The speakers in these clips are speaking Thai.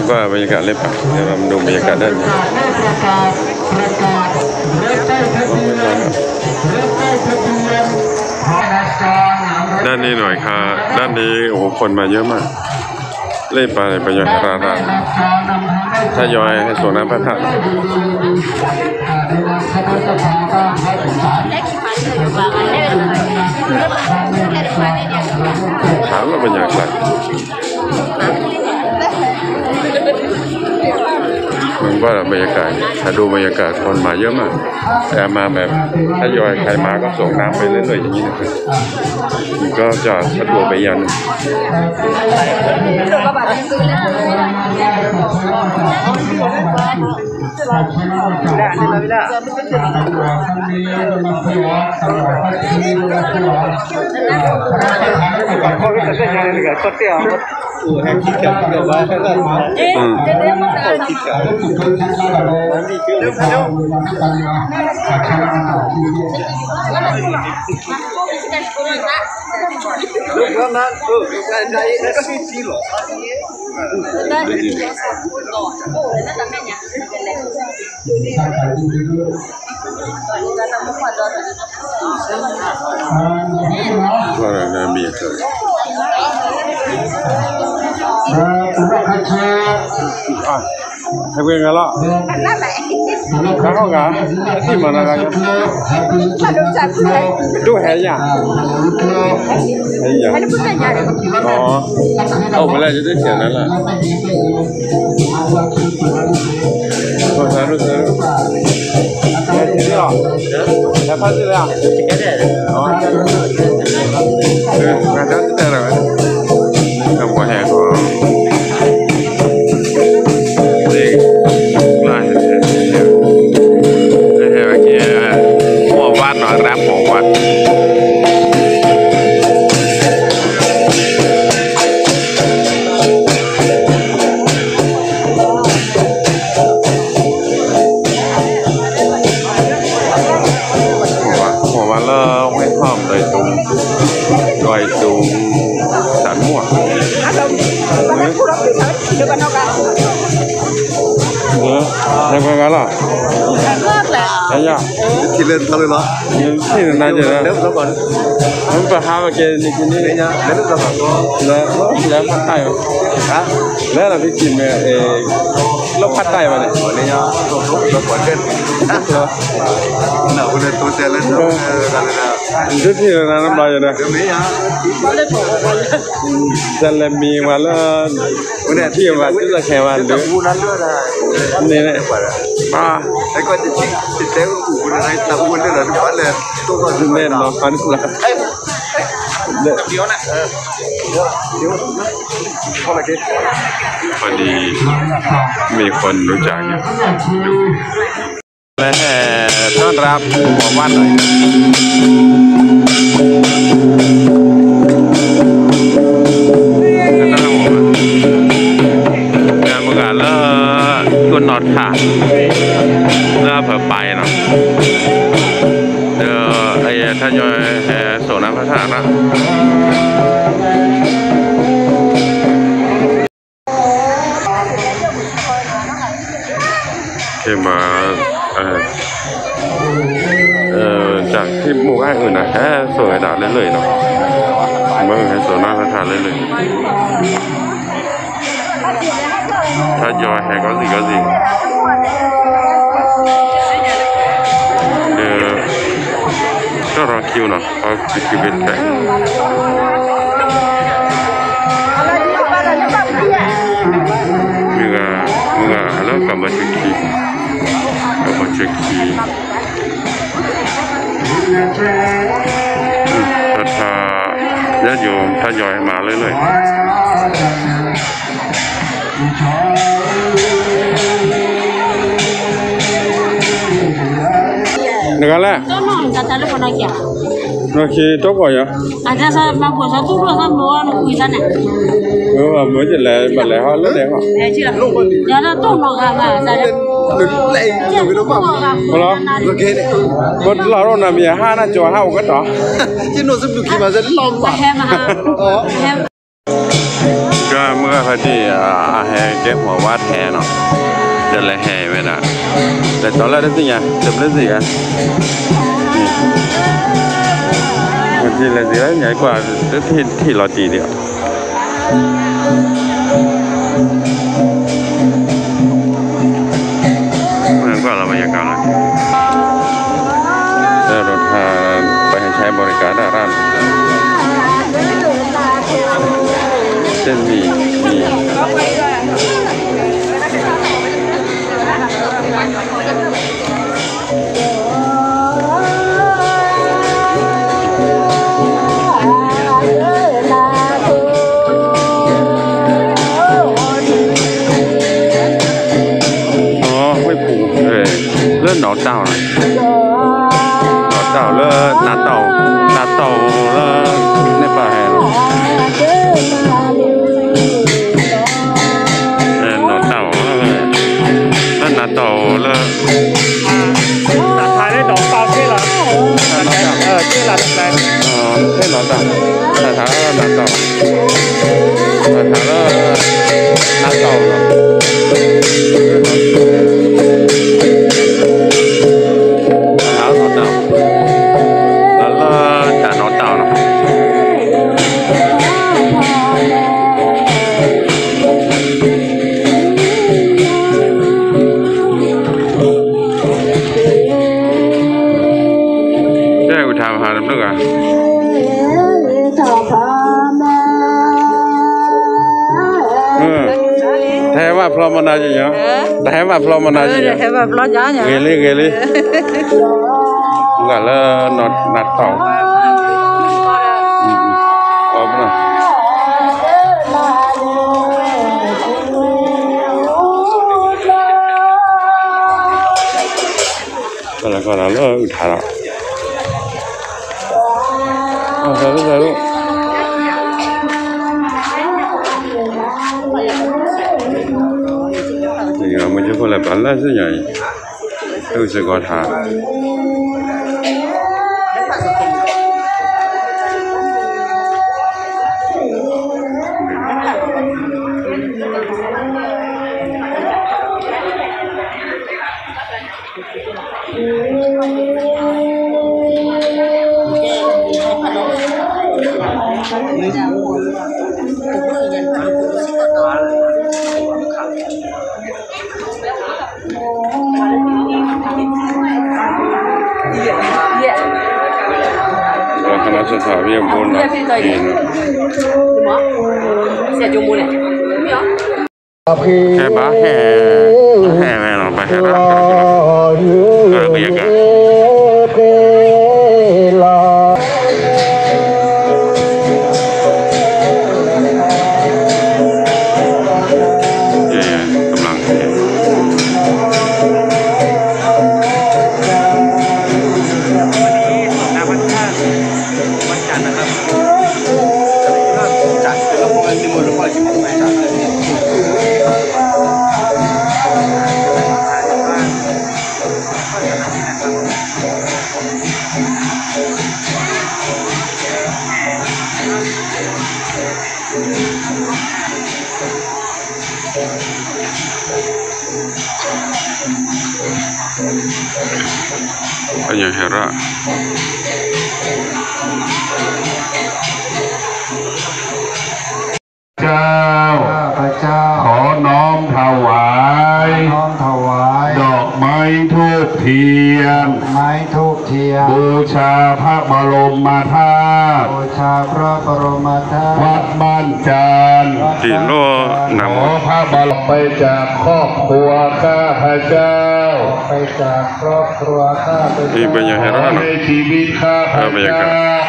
ก็บรรยากาศเล่นป่ะเดี๋ยวเราดูบรรยากาศด้านนี้ด้านนี้หน่อยค่ะด้านนี้โอ้โหคนมาเยอะมากเล่นปลาอะไรประโยชน์ราถ้าย้อยให้สวนน้ำพระธาตุถามว่าเป็นอย่างไรมันว่าบรรยากาศถ้าดูบรรยากาศคนมาเยอะมากแต่มาแบบถ้าย้อยใครมาก็ส่งน้ำไปเรื่อยๆอย่างนี้นะครับก็จะสะดวกไปยันว่าอะไรมีเกิดให้เพื่อนกันละแล้วเขากันที่มันอะไรกันดูแห่ยังแห่ยังอ๋อเอาไปแล้วจะได้เขียนนั่นแหละตัวสารุสารุนี่หรอแล้วพัดเลยอ่ะอ๋องานจะแต่ละกับหัวแห่ของรับของวัดหัววันแล้วไม่ชอบเลยตรงดอยตุงสารม่วงได้ไปกันหรอได้ยังที่เล่นเขาเลยเหรอที่นั่นจะนะแล้วก่อนมันไปหาเกณฑ์นี่นี่เนี่ยแล้วเราแล้วพัดใต้ฮะแล้วเราไปกินแล้วพัดใต้มาเนี่ยวันนี้เนี่ยเราขวัญกันน่ะวันนี้ตัวเจ้าเล่นที่นั่นน้ำลายนะจะเล่นมีมาแล้ววันนี้ที่มาที่จะแข่งวันเดียวนี่แหละไอ้ก็จะติดเต้าอู่คนไหนตะวันเดือดทุกวันเลยตัวก็เล่นเนาะอันนี้แหละเดี๋ยวนะเดี๋ยวพอละกี่พอดีมีคนรู้จักอยู่และต้อนรับหมู่บ้านหน่อยงานประกาศแล้วตัวนอดขาดแล้วเผื่อไปเนาะเดี๋ยวไอ้ถ้าย้อยโซนน้ำพระธาตุนะที่มาจากที่หมู่บ้านอื่นนะแค่สวยดาเรื่อยๆเนาะเมื่อให้โซนน้ำพระธาตุเรื่อยๆถ้าย้อยแห่ก็สิก็รอคิวเนาะเพราะคิวเป็นแข่งมึงแล้วกลับมาเช็คคีถ้าญาติโยมถ้าย้อยมาเรื่อยๆNegara lah. Tolong kata lu pernah kia. Nasi toko ya. Ada saya mampu satu dua sama orang kuisan ya. Oh, macam lah, balai hal lah deh. Jadi tolong apa saya. Lại nhiều cái đó vào. Kalau, ok đấy. Một lò rồi làm gì ha na cho hao cái đó. Chứ nó giúp được khi mà rất lom mà.ก็เมื่อพอดีแห่เก็บหัววาดแห่เนาะจะเลยแห่ไปนะแต่ตอนแรกได้สิไงจบได้สิไงมันทีละสิแล้วใหญ่กว่าที่เราตีเดียวเหมือนกว่าเราบรรยากาศเลยถ้ารถพาไปให้ใช้บริการได้ร้านเส้นมีเลื่อนหนอเต่านะหนอเต่าเลื่อนนาเต่าเลื่อนในป่าแห่หนอเต่าเลื่อนนาเต่าเลื่อนตัดท้ายได้ดอกเปล่าที่หลังที่หลังแรงใช่หนอเต่าตัดท้ายแล้วนาเต่าตัดท้ายแล้วนาเต่าพลอมนาจีเนาะแต่ว่าพลอมนาจีเนาะแต่ว่าพลอมจ้าเนี่ยเกลี่ก็เลยนัดเต่าอ๋อนะก็แล้วอุทาระสาธุมันจะคนละปันละสิไง都是个他。是啥也不能แค่บ้าแห่แม่เราไปแห่บ้าบรรยากาศBanyak hera. Chพระเจ้าขอน้อมถวายดอกไม้ทูบเทียนบูชาพระบรมธาตุวัดบ้านจานติโลนำขอพระบรมไปจากครอบครัวข้าพเจ้านี่เป็นอย่างไรนะชีวิตข้าพเจ้า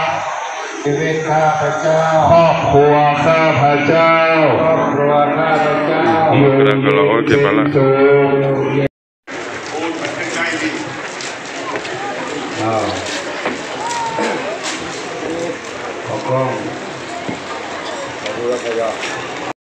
ครอบครัวข้าพเจ้าอยู่เป็นสุข